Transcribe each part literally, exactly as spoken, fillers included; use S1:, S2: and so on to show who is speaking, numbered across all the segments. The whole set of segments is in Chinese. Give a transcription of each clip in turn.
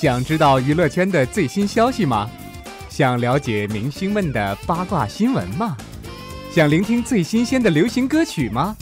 S1: 想知道娱乐圈的最新消息吗？想了解明星们的八卦新闻吗？想聆听最新鲜的流行歌曲吗？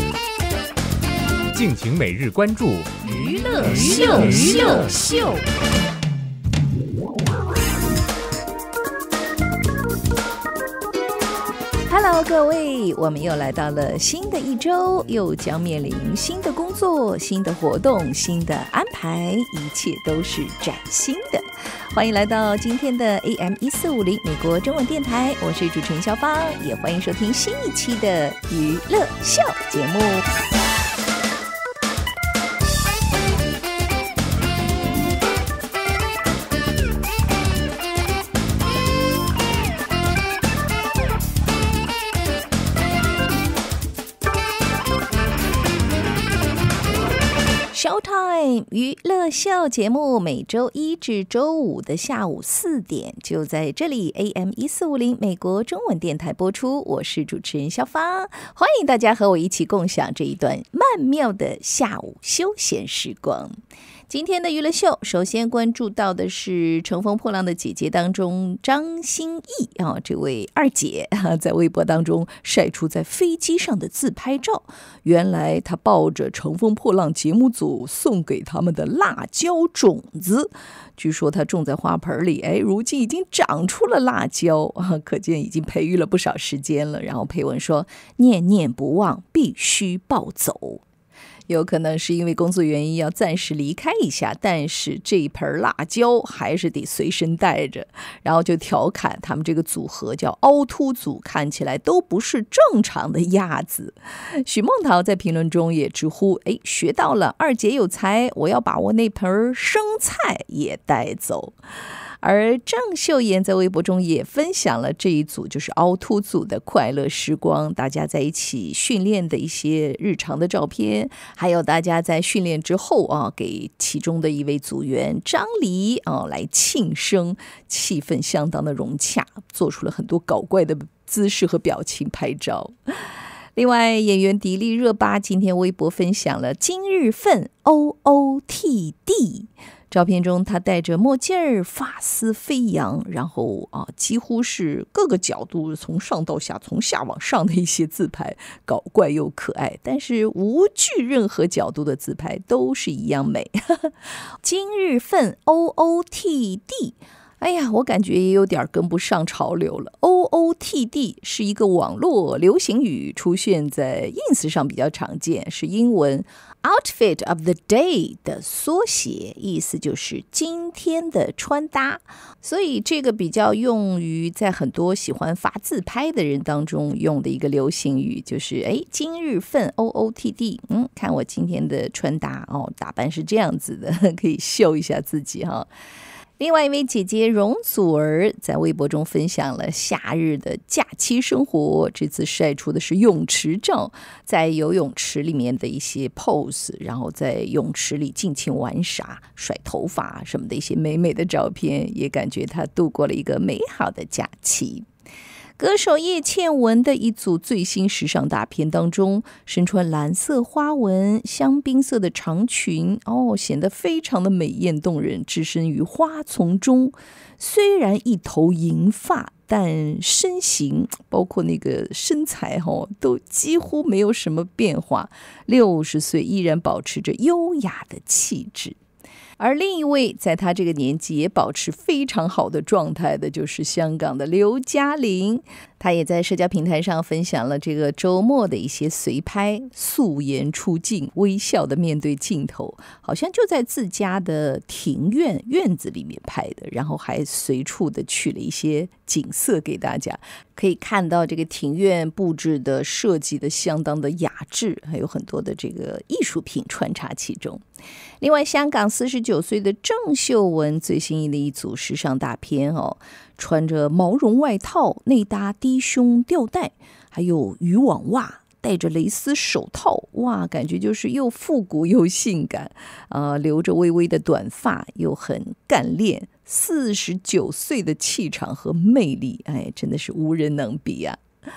S1: 敬请每日关注
S2: 娱乐秀娱乐秀。Hello， 各位，我们又来到了新的一周，又将面临新的工作、新的活动、新的安排，一切都是崭新的。欢迎来到今天的 A M 一四五零 美国中文电台，我是主持人肖芳，也欢迎收听新一期的娱乐秀节目。Showtime 娱乐秀节目每周一至周五的下午四点就在这里 A M 一四五零 美国中文电台播出，我是主持人肖芳，欢迎大家和我一起共享这一段曼妙的下午休闲时光。今天的娱乐秀首先关注到的是乘风破浪的姐姐当中张歆艺、哦、这位二姐、啊、在微博当中晒出在飞机上的自拍照，原来她抱着乘风破浪节目组送给他们的辣椒种子，据说它种在花盆里，哎，如今已经长出了辣椒、啊、可见已经培育了不少时间了。然后配文说念念不忘，必须抱走。有可能是因为工作原因要暂时离开一下，但是这一盆辣椒还是得随身带着。然后就调侃他们这个组合叫凹凸组，看起来都不是正常的样子。许梦桃在评论中也直呼，哎，学到了，二姐有才，我要把我那盆生菜也带走。而郑秀妍在微博中也分享了这一组就是凹凸组的快乐时光，大家在一起训练的一些日常的照片，还有大家在训练之后啊，给其中的一位组员张黎啊来庆生，气氛相当的融洽，做出了很多搞怪的姿势和表情拍照。另外，演员迪丽热巴今天微博分享了今日份 O O T D。照片中，他戴着墨镜儿，发丝飞扬，然后啊，几乎是各个角度从上到下，从下往上的一些自拍，搞怪又可爱，但是无惧任何角度的自拍都是一样美。今日份 O O T D。哎呀，我感觉也有点跟不上潮流了。O O T D 是一个网络流行语，出现在 ins 上比较常见，是英文 outfit of the day 的缩写，意思就是今天的穿搭。所以这个比较用于在很多喜欢发自拍的人当中用的一个流行语，就是哎，今日份 O O T D， 嗯，看我今天的穿搭哦，打扮是这样子的，可以秀一下自己哈。另外一位姐姐容祖儿在微博中分享了夏日的假期生活，这次晒出的是泳池照，在游泳池里面的一些 pose， 然后在泳池里尽情玩耍、甩头发什么的一些美美的照片，也感觉她度过了一个美好的假期。歌手叶倩文的一组最新时尚大片当中，身穿蓝色花纹、香槟色的长裙，哦，显得非常的美艳动人，置身于花丛中。虽然一头银发，但身形包括那个身材、哦、都几乎没有什么变化，六十岁依然保持着优雅的气质。而另一位在他这个年纪也保持非常好的状态的，就是香港的刘嘉玲。她也在社交平台上分享了这个周末的一些随拍，素颜出镜，微笑的面对镜头，好像就在自家的庭院院子里面拍的，然后还随处的取了一些景色给大家，可以看到这个庭院布置的设计的相当的雅致，还有很多的这个艺术品穿插其中。另外，香港四十九岁的郑秀文最新的一组时尚大片哦，穿着毛绒外套，内搭低胸吊带，还有渔网袜，戴着蕾丝手套，哇，感觉就是又复古又性感，呃，留着微微的短发，又很干练，四十九岁的气场和魅力，哎，真的是无人能比啊。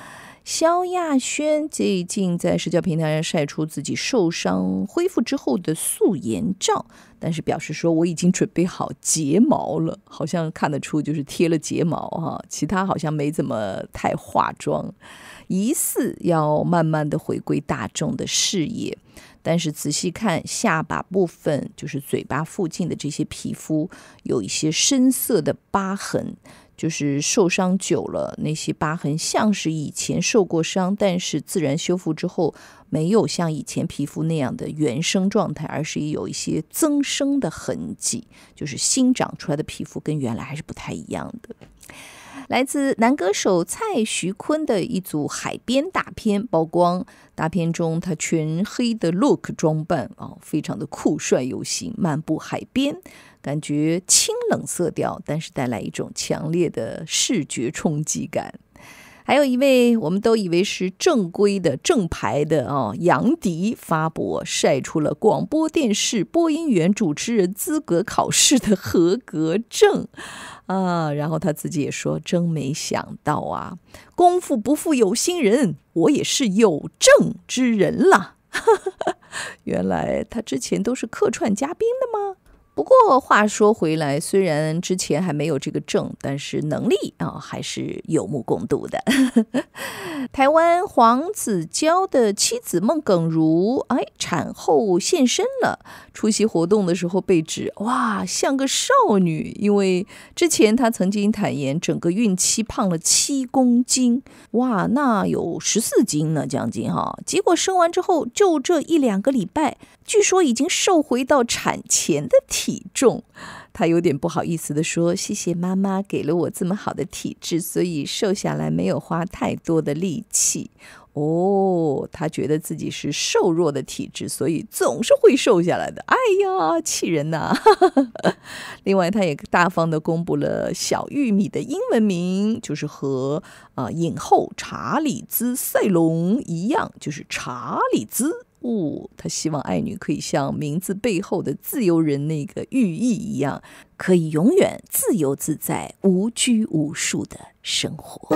S2: 萧亚轩最近在社交平台上晒出自己受伤恢复之后的素颜照，但是表示说我已经准备好睫毛了，好像看得出就是贴了睫毛哈，其他好像没怎么太化妆，疑似要慢慢的回归大众的视野。但是仔细看下巴部分，就是嘴巴附近的这些皮肤有一些深色的疤痕，就是受伤久了，那些疤痕像是以前受过伤，但是自然修复之后没有像以前皮肤那样的原生状态，而是有一些增生的痕迹，就是新长出来的皮肤跟原来还是不太一样的。来自男歌手蔡徐坤的一组海边大片曝光，大片中他全黑的 look 装扮、哦、非常的酷帅有型，漫步海边，感觉清冷色调，但是带来一种强烈的视觉冲击感。还有一位我们都以为是正规的正牌的哦，杨迪发博晒出了广播电视播音员主持人资格考试的合格证啊，然后他自己也说，真没想到啊，功夫不负有心人，我也是有证之人啦。原来他之前都是客串嘉宾的吗？不过话说回来，虽然之前还没有这个证，但是能力啊还是有目共睹的。台湾黄子佼的妻子孟耿如，哎，产后现身了。出席活动的时候被指哇像个少女，因为之前她曾经坦言整个孕期胖了七公斤，哇，那有十四斤呢，将近哈。结果生完之后就这一两个礼拜，据说已经瘦回到产前的体重。他有点不好意思的说，谢谢妈妈给了我这么好的体质，所以瘦下来没有花太多的力气。哦，他觉得自己是瘦弱的体质，所以总是会瘦下来的。哎呀，气人呐！另外他也大方的公布了小玉米的英文名，就是和、呃、影后查理兹塞隆一样，就是查理兹。哦，他希望爱女可以像名字背后的自由人那个寓意一样，可以永远自由自在、无拘无束的生活。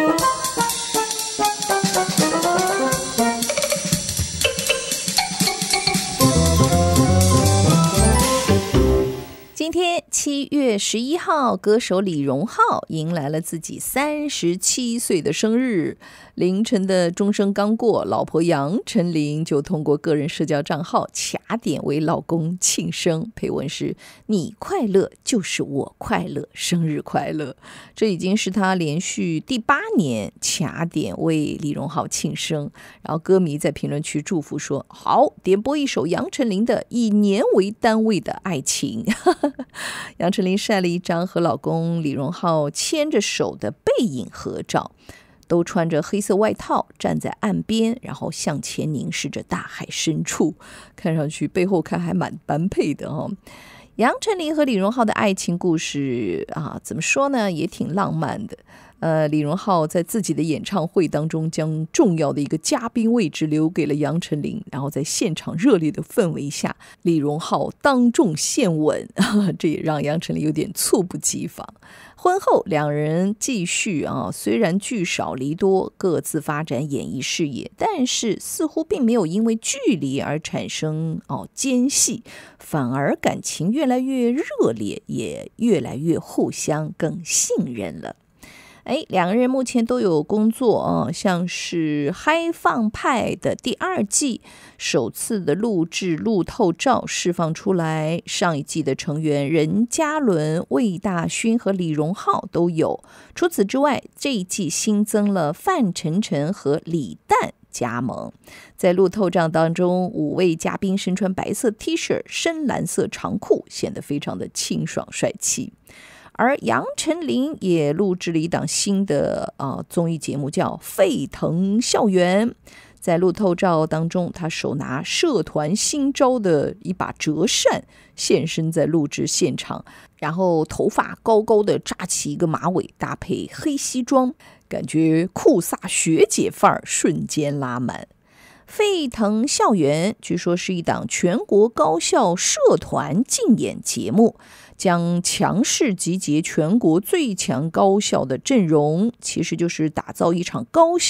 S2: 今天七月十一号，歌手李荣浩迎来了自己三十七岁的生日。凌晨的钟声刚过，老婆杨丞琳就通过个人社交账号卡点为老公庆生，配文是你快乐就是我快乐，生日快乐。这已经是他连续第八年卡点为李荣浩庆生，然后歌迷在评论区祝福说，好，点播一首杨丞琳的以年为单位的爱情。杨丞琳晒了一张和老公李荣浩牵着手的背影合照，都穿着黑色外套站在岸边，然后向前凝视着大海深处，看上去背后看还蛮般配的哦。杨丞琳和李荣浩的爱情故事啊，怎么说呢，也挺浪漫的。呃，李荣浩在自己的演唱会当中将重要的一个嘉宾位置留给了杨丞琳，然后在现场热烈的氛围下，李荣浩当众献吻，这也让杨丞琳有点猝不及防。婚后两人继续啊，虽然聚少离多，各自发展演艺事业，但是似乎并没有因为距离而产生哦间隙，反而感情越来越热烈，也越来越互相更信任了。哎，两个人目前都有工作啊，像是《嗨放派》的第二季首次的录制路透照释放出来，上一季的成员任嘉伦、魏大勋和李荣浩都有。除此之外，这一季新增了范丞丞和李诞加盟。在路透照当中，五位嘉宾身穿白色 T 恤、深蓝色长裤，显得非常的清爽帅气。而杨丞琳也录制了一档新的、呃、综艺节目，叫《沸腾校园》。在路透照当中，他手拿社团新招的一把折扇，现身在录制现场，然后头发高高的扎起一个马尾，搭配黑西装，感觉酷飒学姐范儿瞬间拉满。沸腾校园据说是一档全国高校社团竞演节目，将强势集结全国最强高校的阵容，其实就是打造一场高校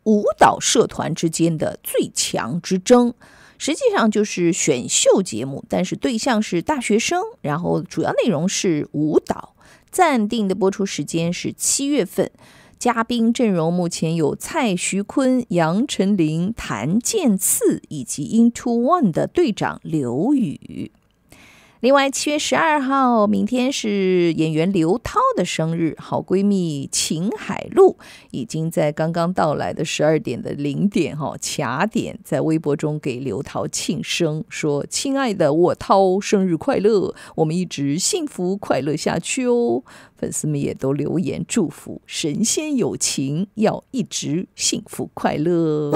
S2: 舞蹈社团之间的最强之争。实际上就是选秀节目，但是对象是大学生，然后主要内容是舞蹈。暂定的播出时间是七月份。嘉宾阵容目前有蔡徐坤、杨丞琳、谭健次以及 Into One 的队长刘宇。另外七月十二号，明天是演员刘涛的生日，好闺蜜秦海璐已经在刚刚到来的十二点的零点哈卡点，在微博中给刘涛庆生，说：“亲爱的我涛，生日快乐，我们一直幸福快乐下去哦。”粉丝们也都留言祝福，神仙有情，要一直幸福快乐。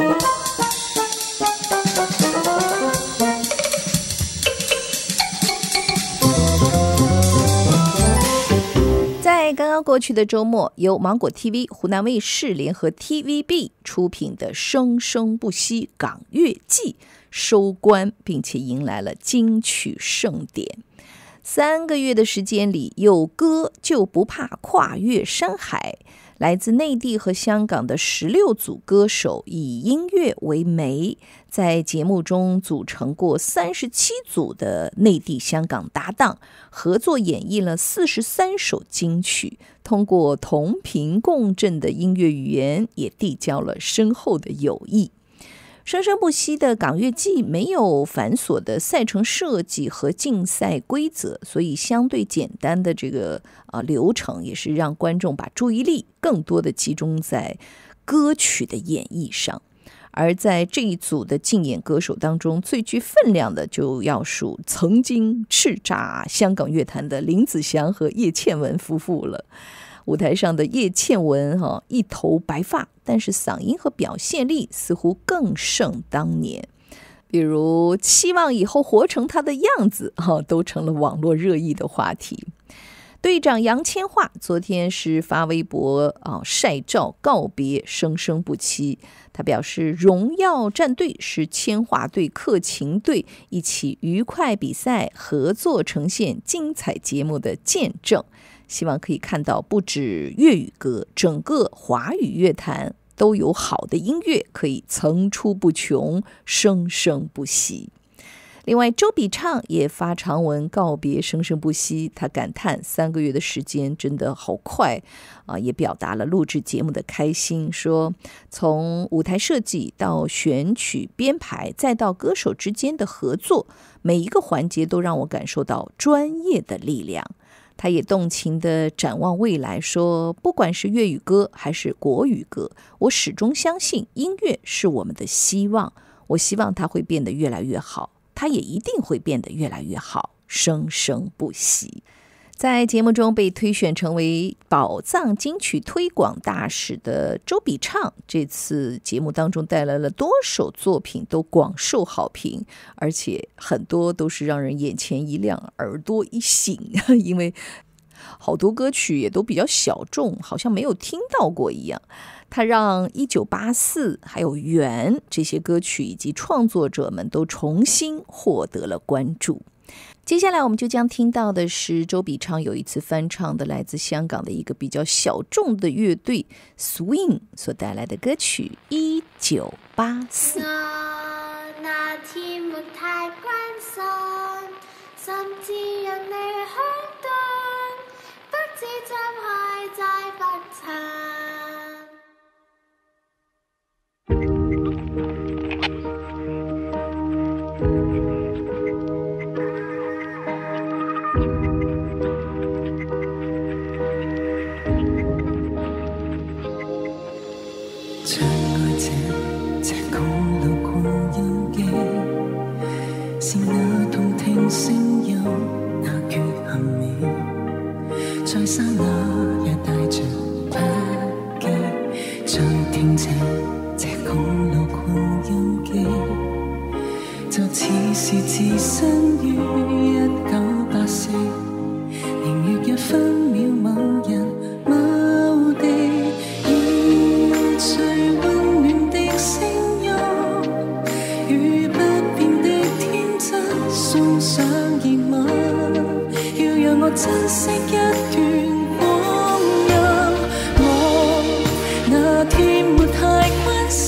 S2: 在刚刚过去的周末，由芒果 T V、湖南卫视联合 T V B 出品的《生生不息港乐季》收官，并且迎来了金曲盛典。三个月的时间里，有歌就不怕跨越山海。来自内地和香港的十六组歌手以音乐为媒，在节目中组成过三十七组的内地香港搭档，合作演绎了四十三首金曲，通过同频共振的音乐语言，也缔交了深厚的友谊。生生不息的港乐季没有繁琐的赛程设计和竞赛规则，所以相对简单的这个呃流程，也是让观众把注意力更多的集中在歌曲的演绎上。而在这一组的竞演歌手当中，最具分量的就要数曾经叱咤香港乐坛的林子祥和叶倩文夫妇了。舞台上的叶倩文、哦、一头白发，但是嗓音和表现力似乎更胜当年。比如期望以后活成她的样子、哦、都成了网络热议的话题。队长杨千嬅昨天是发微博、哦、晒照告别生生不息。他表示，荣耀战队是千嬅队克勤队一起愉快比赛合作呈现精彩节目的见证，希望可以看到不止粤语歌，整个华语乐坛都有好的音乐可以层出不穷，生生不息。另外，周笔畅也发长文告别生生不息，他感叹三个月的时间真的好快啊，也表达了录制节目的开心，说从舞台设计到选曲编排，再到歌手之间的合作，每一个环节都让我感受到专业的力量。他也动情地展望未来，说不管是粤语歌还是国语歌，我始终相信音乐是我们的希望，我希望它会变得越来越好，它也一定会变得越来越好，生生不息。在节目中被推选成为宝藏金曲推广大使的周笔畅，这次节目当中带来了多首作品都广受好评，而且很多都是让人眼前一亮耳朵一醒，因为好多歌曲也都比较小众，好像没有听到过一样。他让一九八四还有缘这些歌曲以及创作者们都重新获得了关注。接下来我们就将听到的是周笔畅有一次翻唱的来自香港的一个比较小众的乐队 Swing 所带来的歌曲一九八四。
S3: 我那天沒太關心，甚至讓你空洞，不知怎開再不曾。
S4: 聲音那缺陷了，在剎那也帶着不羈，再聽這這公路擴音機，就似是置身於一九八四，年月一分秒某人某地，以最溫暖的聲音與不變的天真送上熱吻，要讓我珍惜一段光陰。我那天沒太關心，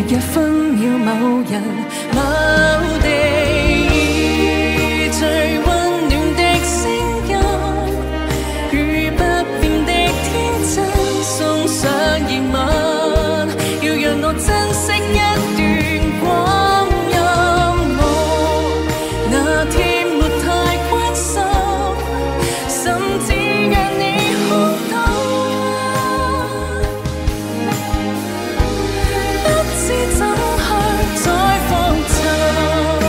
S4: 一分秒某人某地以最溫暖的聲音，與不變的天真送上熱吻，要讓我珍惜一段光陰。我那天沒太關心，甚至讓你空洞，不知怎去再復尋。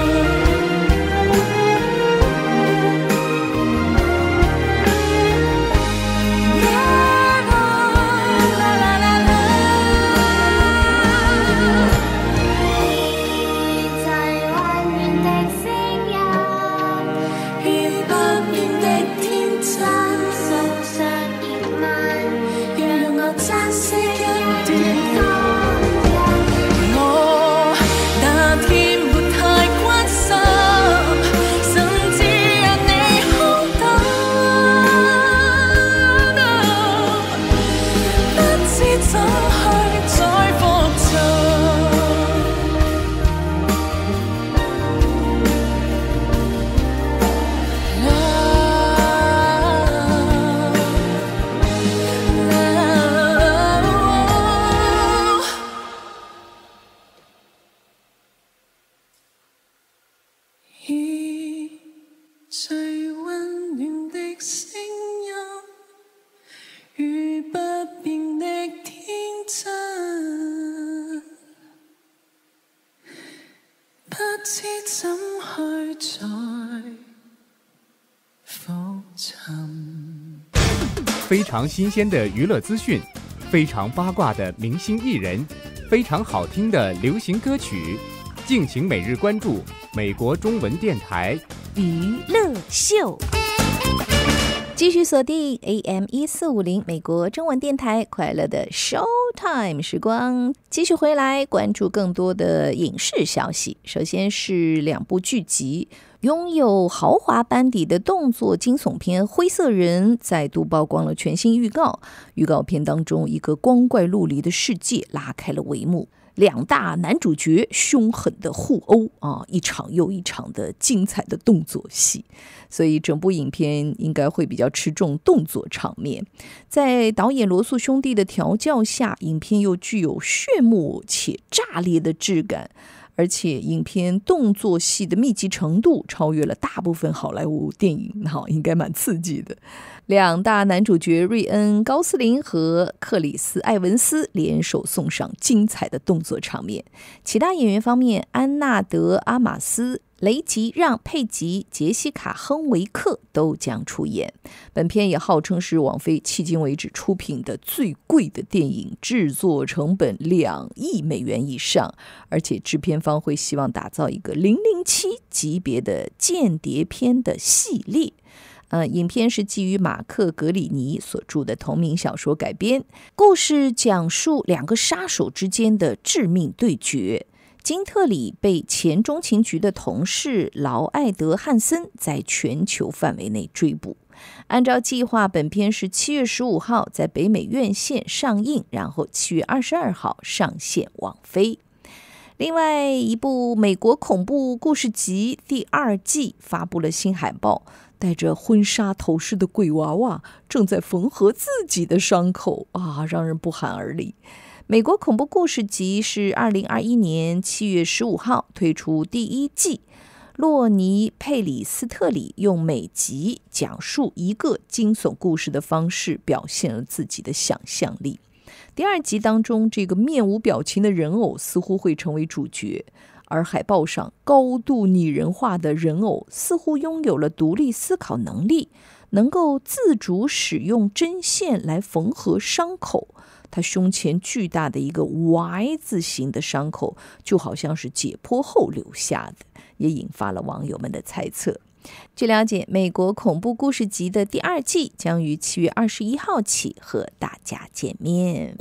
S1: 非常新鲜的娱乐资讯，非常八卦的明星艺人，非常好听的流行歌曲，敬请每日关注美国中文电台
S2: 娱乐秀。继续锁定 A M 一四五零 美国中文电台，快乐的 Showtime 时光，继续回来关注更多的影视消息。首先是两部剧集，拥有豪华班底的动作惊悚片《灰色人》再度曝光了全新预告。预告片当中，一个光怪陆离的世界拉开了帷幕。两大男主角凶狠的互殴啊，一场又一场的精彩的动作戏，所以整部影片应该会比较吃重动作场面。在导演罗素兄弟的调教下，影片又具有炫目且炸裂的质感，而且影片动作戏的密集程度超越了大部分好莱坞电影，应该蛮刺激的。两大男主角瑞恩·高斯林和克里斯·埃文斯联手送上精彩的动作场面。其他演员方面，安纳德·阿玛斯、雷吉让·佩吉、杰西卡·亨维克都将出演。本片也号称是网飞迄今为止出品的最贵的电影，制作成本两亿美元以上，而且制片方会希望打造一个零零七级别的间谍片的系列。呃，影片是基于马克·格里尼所著的同名小说改编，故事讲述两个杀手之间的致命对决。金特里被前中情局的同事劳艾德·汉森在全球范围内追捕。按照计划，本片是七月十五号在北美院线上映，然后七月二十二号上线网飞。另外一部美国恐怖故事集第二季发布了新海报，戴着婚纱头饰的鬼娃娃正在缝合自己的伤口啊，让人不寒而栗。美国恐怖故事集是二零二一年七月十五号推出第一季，洛尼·佩里斯特里用每集讲述一个惊悚故事的方式表现了自己的想象力。第二集当中，这个面无表情的人偶似乎会成为主角，而海报上高度拟人化的人偶似乎拥有了独立思考能力，能够自主使用针线来缝合伤口。他胸前巨大的一个 Y 字形的伤口就好像是解剖后留下的，也引发了网友们的猜测。据了解，美国恐怖故事集的第二季将于七月二十一号起和大家见面。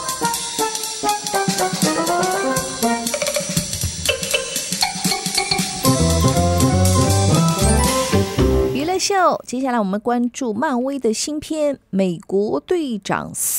S2: 娱乐秀，接下来我们关注漫威的新片《美国队长四》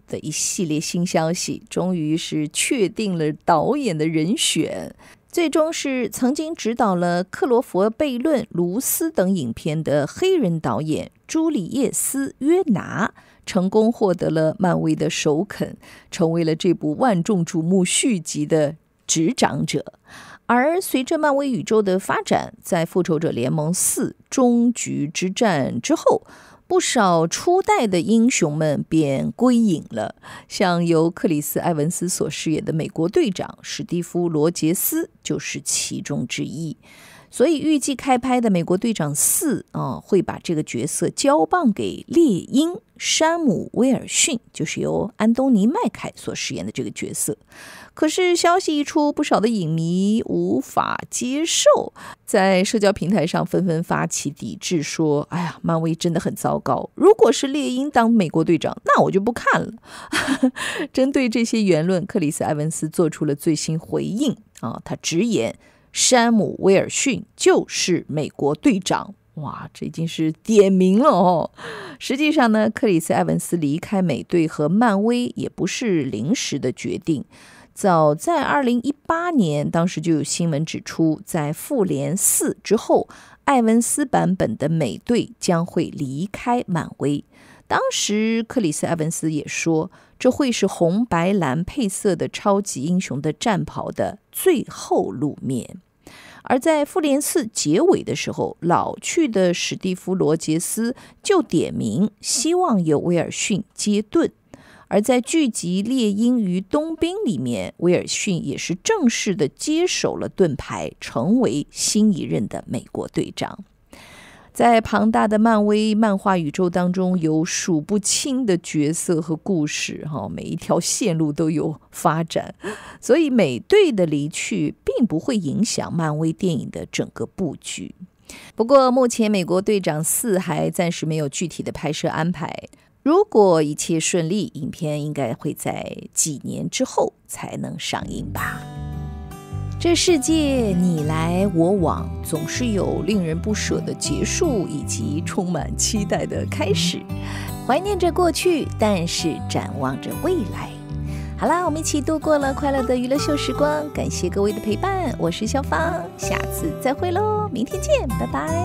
S2: 的一系列新消息，终于是确定了导演的人选，最终是曾经执导了《克罗佛悖论》《卢斯》等影片的黑人导演朱里叶斯·约拿，成功获得了漫威的首肯，成为了这部万众瞩目续集的执掌者。而随着漫威宇宙的发展，在复仇者联盟四终局之战之后，不少初代的英雄们便归隐了，像由克里斯·埃文斯所饰演的美国队长史蒂夫·罗杰斯就是其中之一。所以预计开拍的美国队长四、啊、会把这个角色交棒给猎鹰山姆·威尔逊，就是由安东尼·麦凯所饰演的这个角色。可是消息一出，不少的影迷无法接受，在社交平台上纷纷发起抵制，说哎呀，漫威真的很糟糕，如果是猎鹰当美国队长，那我就不看了。针对这些言论，克里斯·埃文斯做出了最新回应啊，他直言山姆·威尔逊就是美国队长。哇，这已经是点名了哦。实际上呢，克里斯·埃文斯离开美队和漫威也不是临时的决定。早在二零一八年，当时就有新闻指出，在复联四之后，埃文斯版本的美队将会离开漫威。当时克里斯·埃文斯也说，这会是红白蓝配色的超级英雄的战袍的最后露面。而在复联四结尾的时候，老去的史蒂夫·罗杰斯就点名希望由威尔逊接盾。而在剧集《猎鹰与冬兵》里面，威尔逊也是正式的接手了盾牌，成为新一任的美国队长。在庞大的漫威漫画宇宙当中，有数不清的角色和故事，每一条线路都有发展，所以美队的离去并不会影响漫威电影的整个布局。不过目前美国队长四还暂时没有具体的拍摄安排，如果一切顺利，影片应该会在几年之后才能上映吧。这世界你来我往，总是有令人不舍的结束，以及充满期待的开始。怀念着过去，但是展望着未来。好啦，我们一起度过了快乐的娱乐秀时光，感谢各位的陪伴，我是小芳，下次再会咯，明天见，拜拜。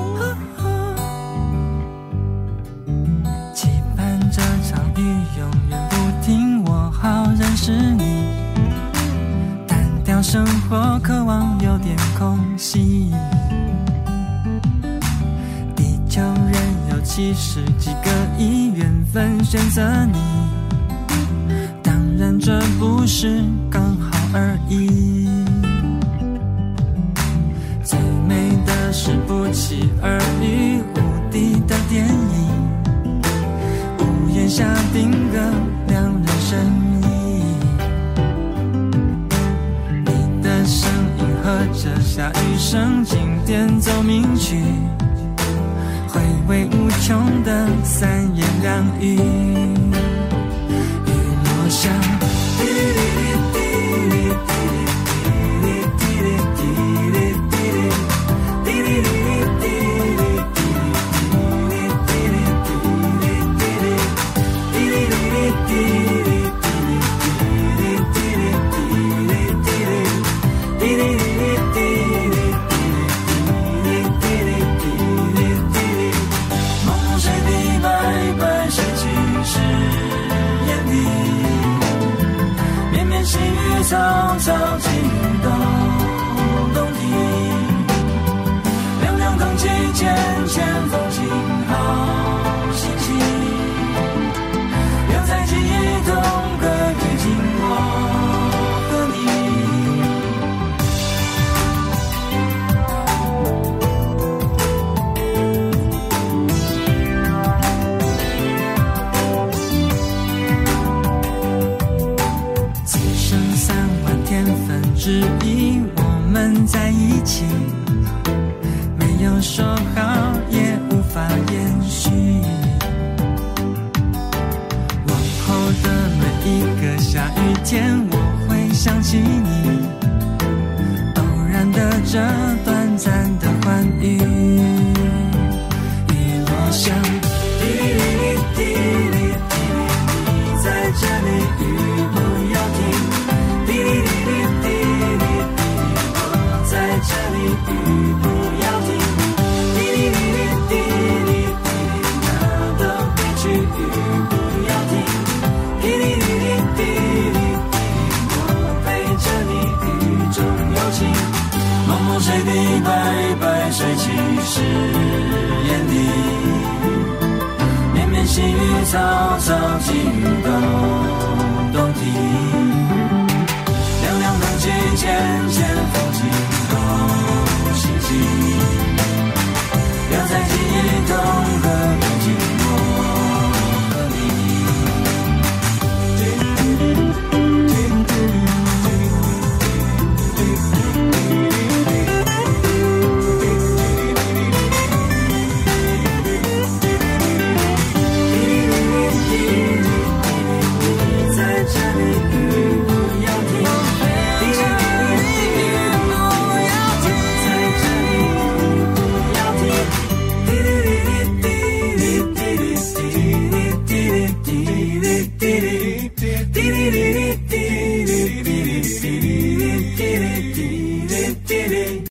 S4: 期盼这场雨永远不停，我好认识你，单调生活渴望有点空隙，地球人有七十几个亿，缘分选择你，当然这不是刚好而已，最美的是不期而遇，无敌的电影，屋檐下定格两人身影，你的声音和着下雨声经典奏鸣曲，回味无穷的三言两语，雨落下滴哩哩滴哩滴哩滴哩滴哩滴哩滴哩滴哩滴哩滴草草进入到冬季，凉凉空气，浅浅风景，好心情，留在记忆同个雨景，我和你。之一，我们在一起，没有说好，也无法延续。往后的每一个下雨天，我会想起你，偶然的这短暂的欢愉。雨落下，滴哩哩滴哩滴哩，你在这里。 雨不要停，滴哩哩哩滴哩滴哩，那个悲剧雨不要停，滴哩哩哩滴哩滴哩，我陪着你雨中有情，蒙蒙水滴白白水汽是眼底，绵绵细雨草草寄予到冬天，凉凉空气渐渐风起。